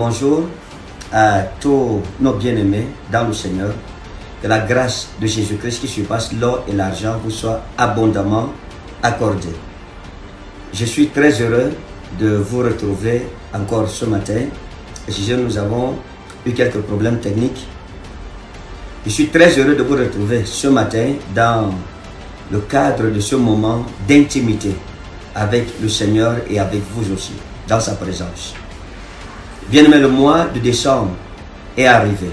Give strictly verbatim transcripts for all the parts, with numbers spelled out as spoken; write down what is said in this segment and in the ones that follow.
bonjour à tous nos bien-aimés dans le Seigneur. Que la grâce de Jésus-Christ qui surpasse l'or et l'argent vous soit abondamment accordée. Je suis très heureux de vous retrouver encore ce matin. Nous avons eu quelques problèmes techniques. Je suis très heureux de vous retrouver ce matin dans le cadre de ce moment d'intimité avec le Seigneur et avec vous aussi, dans sa présence. Bien-aimé, le mois de décembre est arrivé.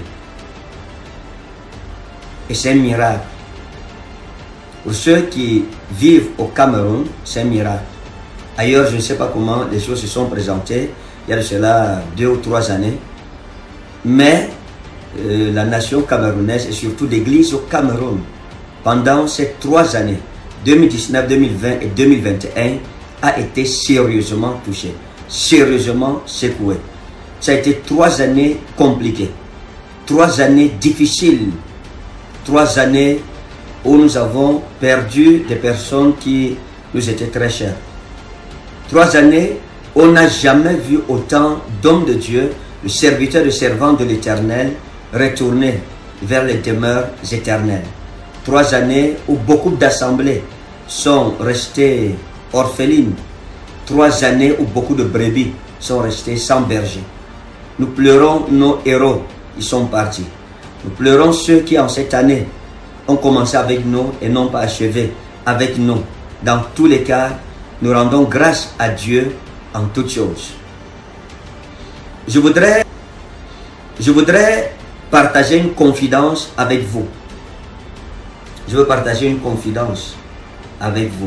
Et c'est un miracle. Pour ceux qui vivent au Cameroun, c'est un miracle. Ailleurs, je ne sais pas comment les choses se sont présentées. Il y a de cela deux ou trois années. Mais euh, la nation camerounaise et surtout l'Église au Cameroun, pendant ces trois années, deux mille dix-neuf, deux mille vingt et deux mille vingt et un, a été sérieusement touchée, sérieusement secouée. Ça a été trois années compliquées, trois années difficiles, trois années où nous avons perdu des personnes qui nous étaient très chères. Trois années où on n'a jamais vu autant d'hommes de Dieu, de serviteurs, de servants de l'Éternel, retourner vers les demeures éternelles. Trois années où beaucoup d'assemblées sont restées orphelines. Trois années où beaucoup de brebis sont restées sans berger. Nous pleurons nos héros, ils sont partis. Nous pleurons ceux qui en cette année ont commencé avec nous et n'ont pas achevé avec nous. Dans tous les cas, nous rendons grâce à Dieu en toutes choses. Je voudrais, je voudrais partager une confidence avec vous. Je veux partager une confidence avec vous.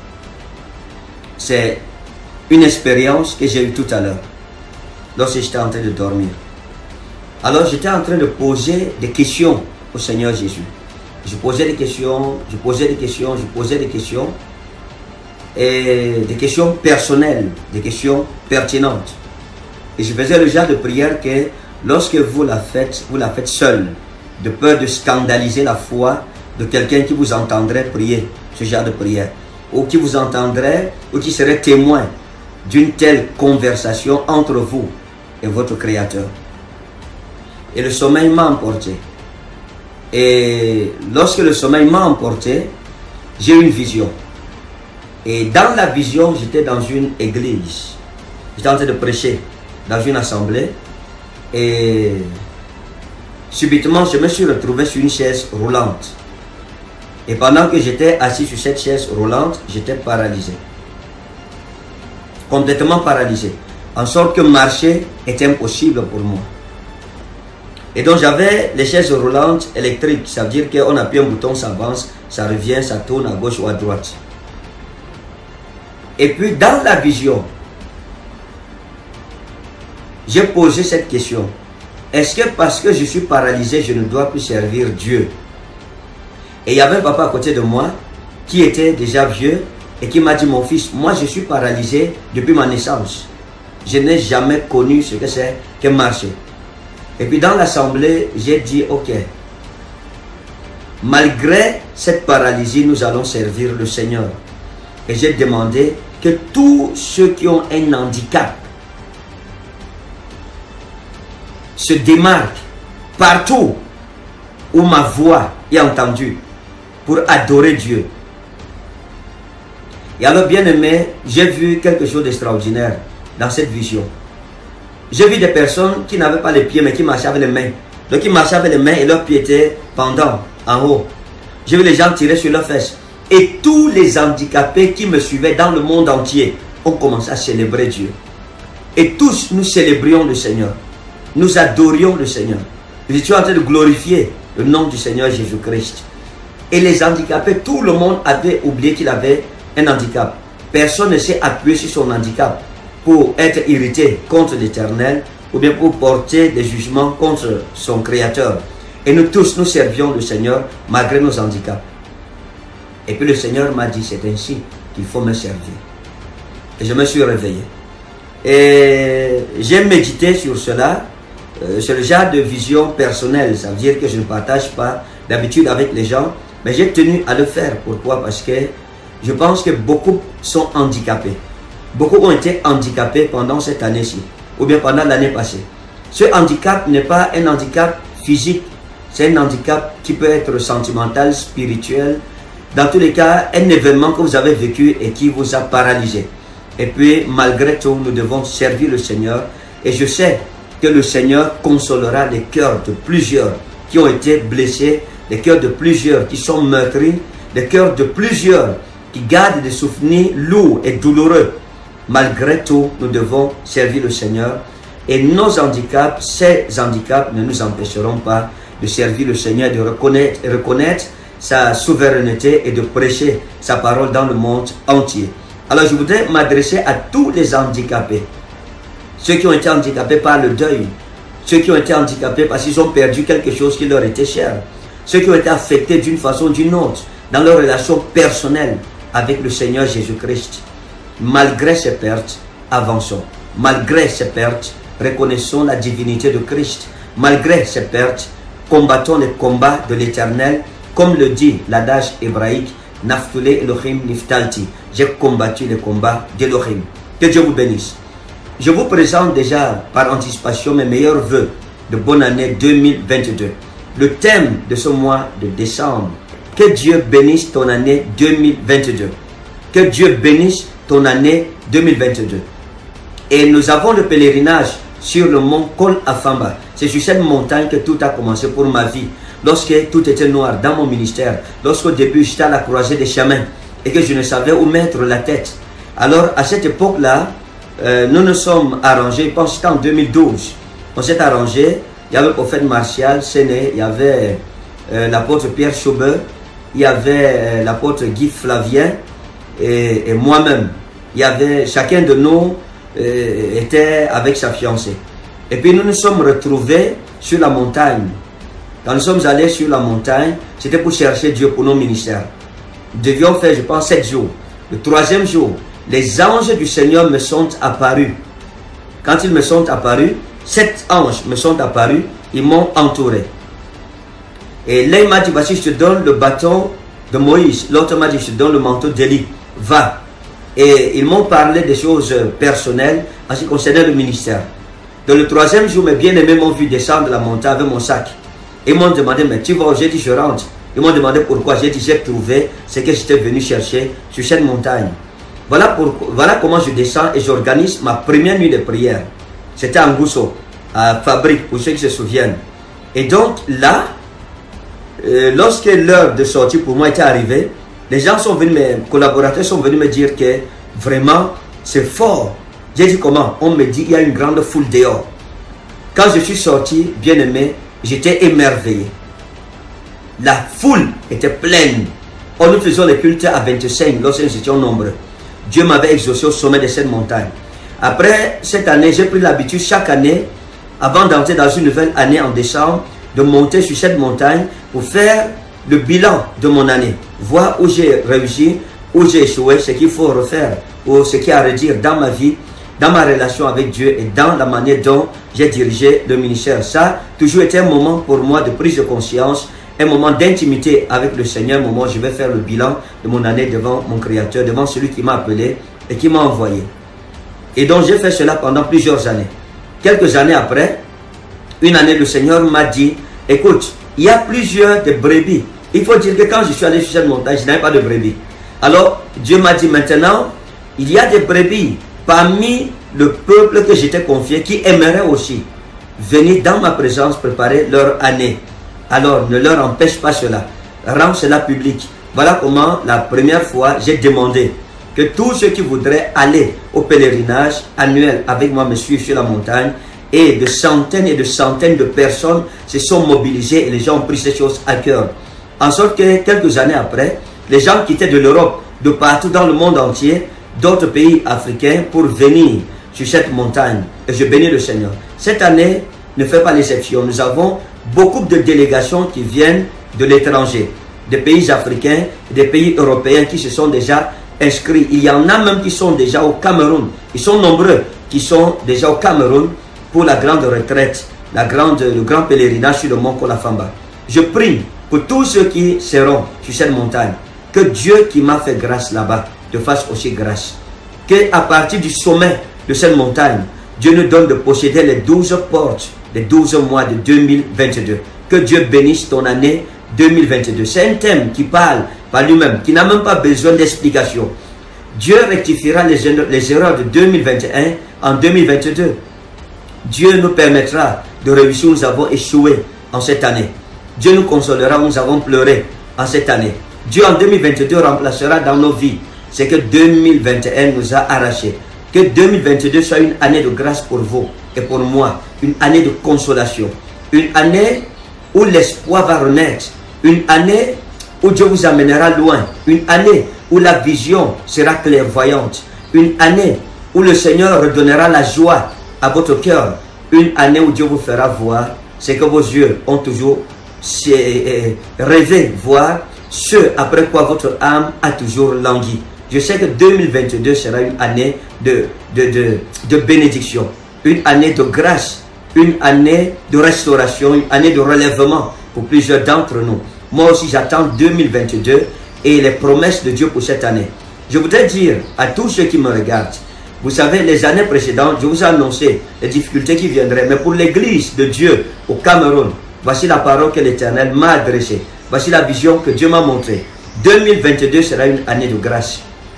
C'est une expérience que j'ai eue tout à l'heure, lorsque j'étais en train de dormir. Alors j'étais en train de poser des questions au Seigneur Jésus. Je posais des questions, je posais des questions, je posais des questions. Et des questions personnelles, des questions pertinentes. Et je faisais le genre de prière que lorsque vous la faites, vous la faites seule, de peur de scandaliser la foi de quelqu'un qui vous entendrait prier ce genre de prière, ou qui vous entendrait, ou qui serait témoin d'une telle conversation entre vous et votre Créateur. Et le sommeil m'a emporté. Et lorsque le sommeil m'a emporté, j'ai eu une vision. Et dans la vision, j'étais dans une église. J'étais en train de prêcher dans une assemblée. Et subitement, je me suis retrouvé sur une chaise roulante. Et pendant que j'étais assis sur cette chaise roulante, j'étais paralysé. Complètement paralysé. En sorte que marcher était impossible pour moi. Et donc j'avais les chaises roulantes électriques. Ça veut dire qu'on appuie un bouton, ça avance, ça revient, ça tourne à gauche ou à droite. Et puis dans la vision, j'ai posé cette question. Est-ce que parce que je suis paralysé, je ne dois plus servir Dieu? Et il y avait un papa à côté de moi qui était déjà vieux et qui m'a dit, mon fils, moi je suis paralysé depuis ma naissance. Je n'ai jamais connu ce que c'est que marcher. Et puis dans l'assemblée, j'ai dit, ok, malgré cette paralysie, nous allons servir le Seigneur. Et j'ai demandé que tous ceux qui ont un handicap se démarquent partout où ma voix est entendue pour adorer Dieu. Et alors, bien aimé, j'ai vu quelque chose d'extraordinaire dans cette vision. J'ai vu des personnes qui n'avaient pas les pieds mais qui marchaient avec les mains. Donc ils marchaient avec les mains et leurs pieds étaient pendants en haut. J'ai vu les gens tirer sur leurs fesses. Et tous les handicapés qui me suivaient dans le monde entier ont commencé à célébrer Dieu. Et tous nous célébrions le Seigneur. Nous adorions le Seigneur. Nous étions en train de glorifier le nom du Seigneur Jésus-Christ. Et les handicapés, tout le monde avait oublié qu'il avait un handicap. Personne ne s'est appuyé sur son handicap pour être irrité contre l'Éternel ou bien pour porter des jugements contre son Créateur. Et nous tous, nous servions le Seigneur malgré nos handicaps. Et puis le Seigneur m'a dit, c'est ainsi qu'il faut me servir. Et je me suis réveillé. Et j'ai médité sur cela. Euh, c'est le genre de vision personnelle. Ça veut dire que je ne partage pas d'habitude avec les gens. Mais j'ai tenu à le faire. Pourquoi? Parce que je pense que beaucoup sont handicapés. Beaucoup ont été handicapés pendant cette année-ci. Ou bien pendant l'année passée. Ce handicap n'est pas un handicap physique, c'est un handicap qui peut être sentimental, spirituel. Dans tous les cas, un événement que vous avez vécu et qui vous a paralysé. Et puis, malgré tout, nous devons servir le Seigneur. Et je sais que le Seigneur consolera les cœurs de plusieurs qui ont été blessés, les cœurs de plusieurs qui sont meurtris, les cœurs de plusieurs qui gardent des souvenirs lourds et douloureux. Malgré tout, nous devons servir le Seigneur. Et nos handicaps, ces handicaps ne nous empêcheront pas de servir le Seigneur, de reconnaître, reconnaître sa souveraineté et de prêcher sa parole dans le monde entier. Alors je voudrais m'adresser à tous les handicapés. Ceux qui ont été handicapés par le deuil. Ceux qui ont été handicapés parce qu'ils ont perdu quelque chose qui leur était cher. Ceux qui ont été affectés d'une façon ou d'une autre dans leur relation personnelle avec le Seigneur Jésus-Christ. Malgré ces pertes, avançons. Malgré ces pertes, reconnaissons la divinité de Christ. Malgré ces pertes, combattons les combats de l'Éternel. Comme le dit l'adage hébraïque, Naftule Elohim Niftalti. J'ai combattu les combats d'Elohim. Que Dieu vous bénisse. Je vous présente déjà par anticipation mes meilleurs vœux de bonne année deux mille vingt-deux. Le thème de ce mois de décembre. Que Dieu bénisse ton année deux mille vingt-deux. Que Dieu bénisse ton année deux mille vingt-deux. Et nous avons le pèlerinage sur le mont Kol Afamba. C'est sur cette montagne que tout a commencé pour ma vie. Lorsque tout était noir dans mon ministère, lorsqu'au début j'étais à la croisée des chemins et que je ne savais où mettre la tête. Alors à cette époque-là, euh, nous nous sommes arrangés, je pense que c'était en deux mille douze, on s'est arrangé, il y avait le prophète Martial Séné, il y avait euh, l'apôtre Pierre Chaubeur, il y avait euh, l'apôtre Guy Flavien et, et moi-même. Il y avait, chacun de nous euh, était avec sa fiancée. Et puis nous nous sommes retrouvés sur la montagne. Quand nous sommes allés sur la montagne, c'était pour chercher Dieu pour nos ministères. Nous devions faire, je pense, sept jours. Le troisième jour, les anges du Seigneur me sont apparus. Quand ils me sont apparus, sept anges me sont apparus, ils m'ont entouré. Et l'un m'a dit, voici, je te donne le bâton de Moïse. L'autre m'a dit, je te donne le manteau d'Élie. Va. Et ils m'ont parlé des choses personnelles en ce qui concernait le ministère. Dans le troisième jour, mes bien-aimés m'ont vu descendre la montagne avec mon sac. Ils m'ont demandé, mais tu vas où? J'ai dit, je rentre. Ils m'ont demandé pourquoi. J'ai dit, j'ai trouvé ce que j'étais venu chercher sur cette montagne. Voilà, pour, voilà comment je descends et j'organise ma première nuit de prière. C'était à Ngousso, à Fabrique, pour ceux qui se souviennent. Et donc là, euh, lorsque l'heure de sortie pour moi était arrivée, les gens sont venus, mes collaborateurs sont venus me dire que vraiment, c'est fort. J'ai dit comment? On me dit, il y a une grande foule dehors. Quand je suis sorti, bien aimé, j'étais émerveillé. La foule était pleine. Oh, nous faisions les cultes à vingt-cinq lorsque nous étions nombreux. Dieu m'avait exaucé au sommet de cette montagne. Après cette année, j'ai pris l'habitude chaque année, avant d'entrer dans une nouvelle année en décembre, de monter sur cette montagne pour faire le bilan de mon année. Voir où j'ai réussi, où j'ai échoué, ce qu'il faut refaire, ou ce qu'il y a à redire dans ma vie, dans ma relation avec Dieu et dans la manière dont j'ai dirigé le ministère. Ça a toujours été un moment pour moi de prise de conscience, un moment d'intimité avec le Seigneur, un moment où je vais faire le bilan de mon année devant mon Créateur, devant celui qui m'a appelé et qui m'a envoyé. Et donc j'ai fait cela pendant plusieurs années. Quelques années après, une année, le Seigneur m'a dit, écoute, il y a plusieurs de brebis. Il faut dire que quand je suis allé sur cette montagne, je n'avais pas de brebis. Alors, Dieu m'a dit maintenant, il y a des brebis parmi le peuple que j'étais confié qui aimeraient aussi venir dans ma présence préparer leur année. Alors, ne leur empêche pas cela. Rends cela public. Voilà comment, la première fois, j'ai demandé que tous ceux qui voudraient aller au pèlerinage annuel avec moi me suivent sur la montagne. Et de centaines et de centaines de personnes se sont mobilisées et les gens ont pris ces choses à cœur. En sorte que quelques années après, les gens quittaient de l'Europe, de partout dans le monde entier, d'autres pays africains pour venir sur cette montagne. Et je bénis le Seigneur. Cette année ne fait pas l'exception. Nous avons beaucoup de délégations qui viennent de l'étranger, des pays africains, des pays européens qui se sont déjà inscrits. Il y en a même qui sont déjà au Cameroun. Ils sont nombreux qui sont déjà au Cameroun pour la grande retraite, la grande, le grand pèlerinage sur le mont Kol Afamba. Je prie pour tous ceux qui seront sur cette montagne, que Dieu qui m'a fait grâce là-bas te fasse aussi grâce. Que à partir du sommet de cette montagne, Dieu nous donne de posséder les douze portes les douze mois de deux mille vingt-deux. Que Dieu bénisse ton année deux mille vingt-deux. C'est un thème qui parle par lui-même, qui n'a même pas besoin d'explication. Dieu rectifiera les, les erreurs de deux mille vingt et un en deux mille vingt-deux. Dieu nous permettra de réussir où nous avons échoué en cette année. Dieu nous consolera où nous avons pleuré en cette année. Dieu en deux mille vingt-deux remplacera dans nos vies ce que deux mille vingt et un nous a arraché. Que deux mille vingt-deux soit une année de grâce pour vous et pour moi. Une année de consolation. Une année où l'espoir va renaître. Une année où Dieu vous amènera loin. Une année où la vision sera clairvoyante. Une année où le Seigneur redonnera la joie à votre cœur. Une année où Dieu vous fera voir ce que vos yeux ont toujours rêvé voir, ce après quoi votre âme a toujours langui. Je sais que deux mille vingt-deux sera une année de, de, de, de bénédiction, une année de grâce, une année de restauration, une année de relèvement pour plusieurs d'entre nous. Moi aussi, j'attends deux mille vingt-deux et les promesses de Dieu pour cette année. Je voudrais dire à tous ceux qui me regardent, vous savez, les années précédentes, je vous ai annoncé les difficultés qui viendraient. Mais pour l'église de Dieu au Cameroun, voici la parole que l'Éternel m'a adressée. Voici la vision que Dieu m'a montrée. deux mille vingt-deux sera une année de grâce.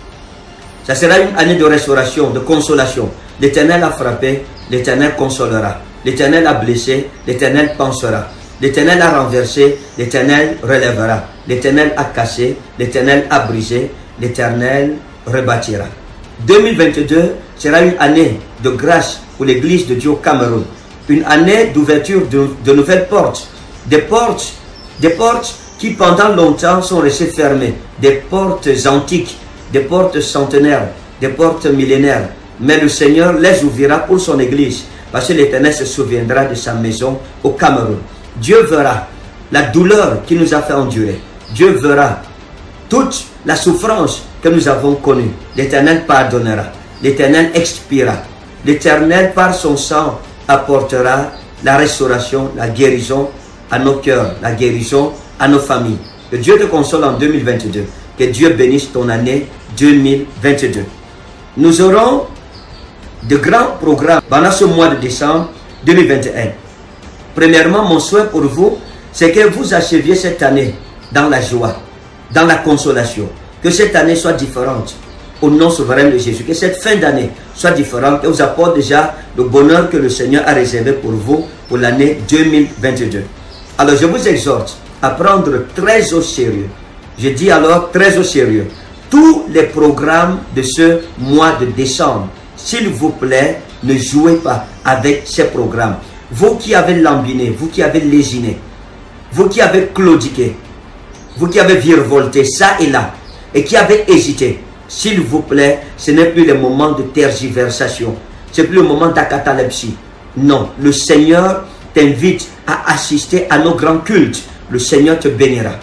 Ça sera une année de restauration, de consolation. L'Éternel a frappé, l'Éternel consolera. L'Éternel a blessé, l'Éternel pensera. L'Éternel a renversé, l'Éternel relèvera. L'Éternel a cassé, l'Éternel a brisé, l'Éternel rebâtira. deux mille vingt-deux sera une année de grâce pour l'église de Dieu au Cameroun. Une année d'ouverture de, de nouvelles portes. Des portes, des portes qui pendant longtemps sont restées fermées. Des portes antiques, des portes centenaires, des portes millénaires. Mais le Seigneur les ouvrira pour son église. Parce que l'Éternel se souviendra de sa maison au Cameroun. Dieu verra la douleur qu'il nous a fait endurer. Dieu verra toute la souffrance que nous avons connue. L'Éternel pardonnera. L'Éternel expirera. L'Éternel par son sang apportera la restauration, la guérison à nos cœurs, la guérison à nos familles. Que Dieu te console en deux mille vingt-deux. Que Dieu bénisse ton année deux mille vingt-deux. Nous aurons de grands programmes pendant ce mois de décembre deux mille vingt et un. Premièrement, mon souhait pour vous, c'est que vous acheviez cette année dans la joie, dans la consolation. Que cette année soit différente au nom souverain de Jésus. Que cette fin d'année soit différente et vous apporte déjà le bonheur que le Seigneur a réservé pour vous pour l'année deux mille vingt-deux. Alors je vous exhorte à prendre très au sérieux. Je dis alors très au sérieux tous les programmes de ce mois de décembre. S'il vous plaît, ne jouez pas avec ces programmes. Vous qui avez lambiné, vous qui avez lésiné, vous qui avez claudiqué, vous qui avez virevolté ça et là, et qui avez hésité, s'il vous plaît, ce n'est plus le moment de tergiversation. Ce n'est plus le moment d'acatalepsie. Non, le Seigneur t'invite à assister à nos grands cultes. Le Seigneur te bénira.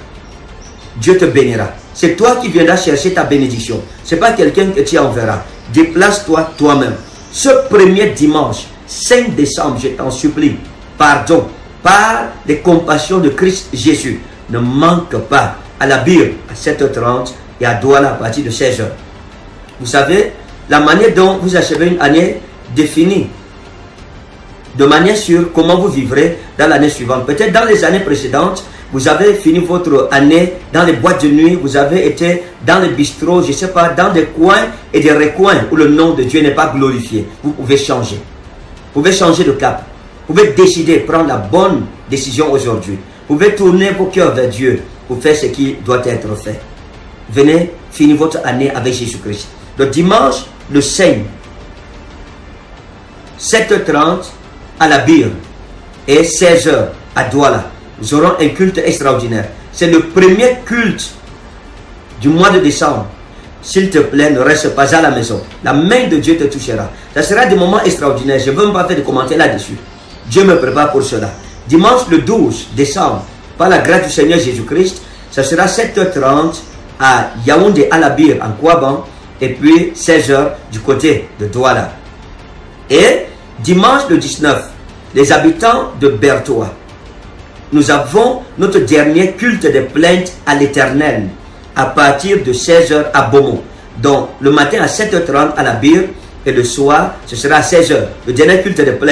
Dieu te bénira. C'est toi qui viendras chercher ta bénédiction. Ce n'est pas quelqu'un que tu enverras. Déplace-toi toi-même. Ce premier dimanche, cinq décembre, je t'en supplie, pardon, par les compassions de Christ Jésus, ne manque pas à la Bire à sept heures trente et à Douala à partir de seize heures. Vous savez, la manière dont vous achevez une année définie de manière sur comment vous vivrez dans l'année suivante. Peut-être dans les années précédentes, vous avez fini votre année dans les boîtes de nuit, vous avez été dans les bistrots, je ne sais pas, dans des coins et des recoins où le nom de Dieu n'est pas glorifié. Vous pouvez changer. Vous pouvez changer de cap. Vous pouvez décider, prendre la bonne décision aujourd'hui. Vous pouvez tourner vos cœurs vers Dieu pour faire ce qui doit être fait. Venez finir votre année avec Jésus-Christ. Le dimanche, le cinq, sept heures trente à la Bire et seize heures à Douala. Nous aurons un culte extraordinaire. C'est le premier culte du mois de décembre. S'il te plaît, ne reste pas à la maison. La main de Dieu te touchera. Ça sera des moments extraordinaires. Je ne veux même pas faire de commentaires là-dessus. Dieu me prépare pour cela. Dimanche le douze décembre, par la grâce du Seigneur Jésus-Christ, ça sera sept heures trente à Yaoundé à la Bire en Kouaban et puis seize heures du côté de Douala. Et dimanche le dix-neuf, les habitants de Bertoua, nous avons notre dernier culte des plaintes à l'Éternel à partir de seize heures à Bomo. Donc le matin à sept heures trente à la Bire et le soir ce sera à seize heures. Le dernier culte des plaintes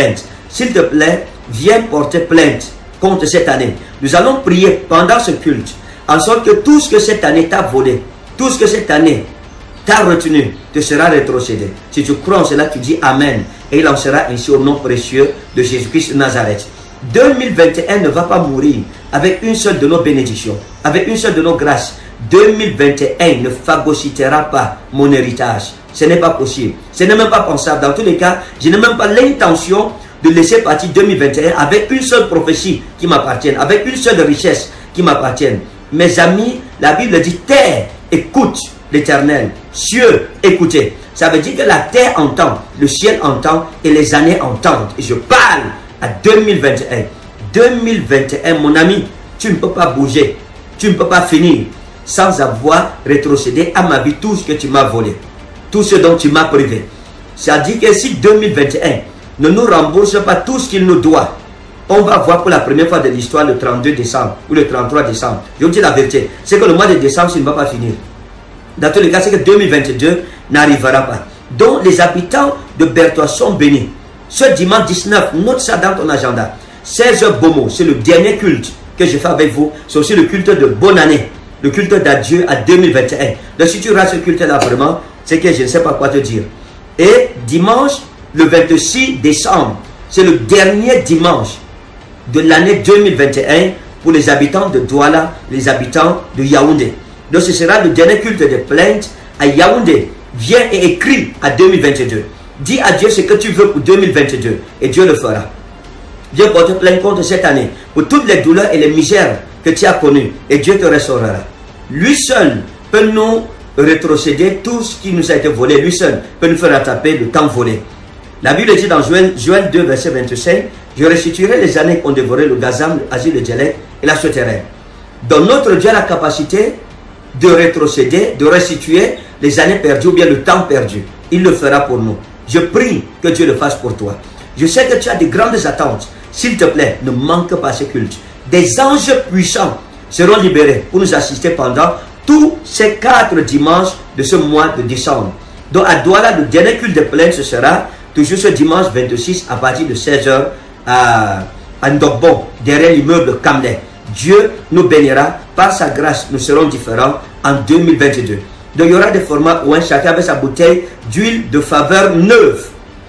s'il te plaît, viens porter plainte contre cette année. Nous allons prier pendant ce culte, en sorte que tout ce que cette année t'a volé, tout ce que cette année t'a retenu, te sera rétrocédé. Si tu crois en cela, tu dis Amen. Et il en sera ainsi au nom précieux de Jésus-Christ de Nazareth. deux mille vingt et un ne va pas mourir avec une seule de nos bénédictions, avec une seule de nos grâces. deux mille vingt et un ne phagocytera pas mon héritage. Ce n'est pas possible. Ce n'est même pas pensable. Dans tous les cas, je n'ai même pas l'intention de laisser partir deux mille vingt et un avec une seule prophétie qui m'appartienne, avec une seule richesse qui m'appartienne. Mes amis, la Bible dit terre, écoute l'Éternel. Cieux, écoutez. Ça veut dire que la terre entend, le ciel entend et les années entendent. Et je parle à deux mille vingt et un. deux mille vingt et un, mon ami, tu ne peux pas bouger. Tu ne peux pas finir sans avoir rétrocédé à ma vie tout ce que tu m'as volé. Tout ce dont tu m'as privé. Ça dit que si deux mille vingt et un ne nous rembourse pas tout ce qu'il nous doit, on va voir pour la première fois de l'histoire le trente-deux décembre ou le trente-trois décembre. Je vous dis la vérité, c'est que le mois de décembre, ça ne va pas finir. Dans tous les cas, c'est que deux mille vingt-deux n'arrivera pas. Donc les habitants de Berthois sont bénis. Ce dimanche dix-neuf, note ça dans ton agenda. seize heures Bomo, c'est le dernier culte que je fais avec vous. C'est aussi le culte de bonne année. Le culte d'adieu à deux mille vingt et un. Donc si tu rates ce culte-là vraiment, c'est que je ne sais pas quoi te dire. Et dimanche, le vingt-six décembre, c'est le dernier dimanche de l'année deux mille vingt et un pour les habitants de Douala, les habitants de Yaoundé. Donc ce sera le dernier culte de plainte à Yaoundé. Viens et écris à deux mille vingt-deux. Dis à Dieu ce que tu veux pour deux mille vingt-deux et Dieu le fera. Viens porter plainte contre cette année pour toutes les douleurs et les misères que tu as connues et Dieu te restaurera. Lui seul peut nous rétrocéder tout ce qui nous a été volé. Lui seul peut nous faire rattraper le temps volé. La Bible dit dans Joël, Joël deux, verset vingt-cinq, je restituerai les années qu'on dévorait le gazam, l'asile, le djellé et la souterraine. Donc notre Dieu a la capacité de rétrocéder, de restituer les années perdues ou bien le temps perdu. Il le fera pour nous. Je prie que Dieu le fasse pour toi. Je sais que tu as de grandes attentes. S'il te plaît, ne manque pas ce culte. Des anges puissants seront libérés pour nous assister pendant tous ces quatre dimanches de ce mois de décembre. Donc à Douala, le dernier culte de plainte, ce sera toujours ce dimanche vingt-six à partir de seize heures à, à Ndokbon, derrière l'immeuble Kamlé. Dieu nous bénira. Par sa grâce, nous serons différents en deux mille vingt-deux. Donc il y aura des formats où un chacun avec sa bouteille d'huile de faveur neuve.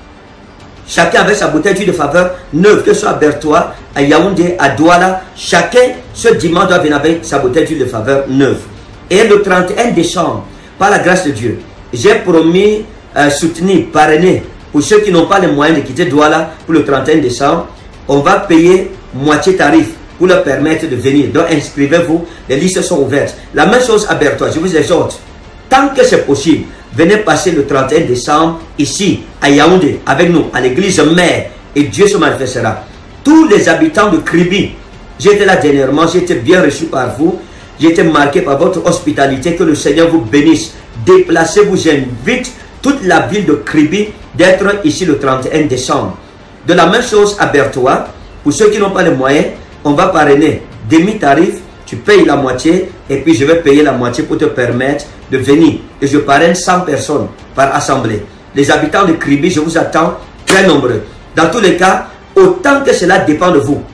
Chacun avec sa bouteille d'huile de faveur neuve, que ce soit à Berthois, à Yaoundé, à Douala, chacun ce dimanche doit venir avec sa bouteille d'huile de faveur neuve. Et le trente et un décembre, par la grâce de Dieu, j'ai promis euh, soutenir, parrainer, pour ceux qui n'ont pas les moyens de quitter Douala pour le trente et un décembre, on va payer moitié tarif pour leur permettre de venir. Donc inscrivez-vous, les listes sont ouvertes. La même chose à Berthois, je vous exhorte, tant que c'est possible, venez passer le trente et un décembre ici, à Yaoundé, avec nous, à l'église mère, et Dieu se manifestera. Tous les habitants de Kribi, j'étais là dernièrement, j'ai été bien reçu par vous, j'ai été marqué par votre hospitalité, que le Seigneur vous bénisse. Déplacez-vous, j'invite toute la ville de Kribi d'être ici le trente et un décembre. De la même chose à Berthois, pour ceux qui n'ont pas les moyens, on va parrainer demi-tarif, tu payes la moitié et puis je vais payer la moitié pour te permettre de venir. Et je parraine cent personnes par assemblée. Les habitants de Kribi, je vous attends très nombreux. Dans tous les cas, autant que cela dépend de vous,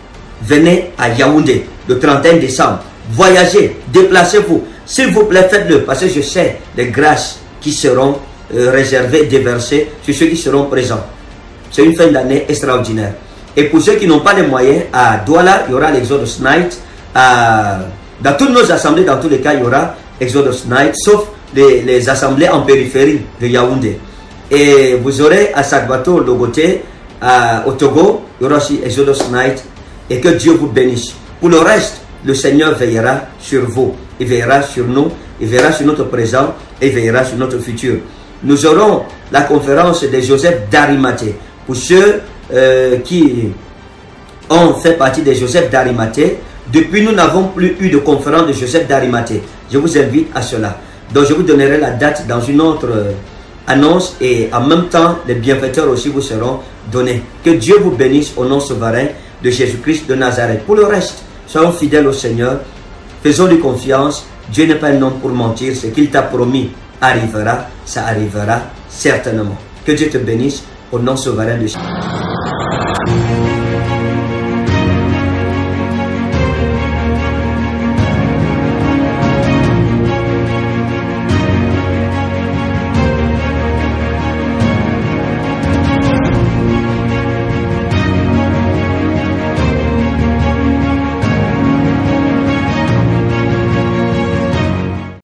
venez à Yaoundé le trente et un décembre. Voyagez, déplacez-vous. S'il vous plaît, faites-le parce que je sais les grâces qui seront euh, réservées, déversées sur ceux qui seront présents. C'est une fin d'année extraordinaire. Et pour ceux qui n'ont pas les moyens, à Douala, il y aura l'Exodus Night. À, dans toutes nos assemblées, dans tous les cas, il y aura Exodus Night, sauf les, les assemblées en périphérie de Yaoundé. Et vous aurez à Sagbato, Logoté, à, au Togo, il y aura aussi Exodus Night. Et que Dieu vous bénisse. Pour le reste, le Seigneur veillera sur vous. Il veillera sur nous, il veillera sur notre présent et il veillera sur notre futur. Nous aurons la conférence de Joseph d'Arimathée. Pour ceux euh, qui ont fait partie de Joseph d'Arimathée, depuis nous n'avons plus eu de conférence de Joseph d'Arimathée. Je vous invite à cela. Donc je vous donnerai la date dans une autre euh, annonce et en même temps les bienfaiteurs aussi vous seront donnés. Que Dieu vous bénisse au nom souverain de Jésus-Christ de Nazareth. Pour le reste, soyons fidèles au Seigneur, faisons-lui confiance. Dieu n'est pas un homme pour mentir, ce qu'il t'a promis arrivera, ça arrivera certainement. Que Dieu te bénisse au nom souverain de Jésus. Bye.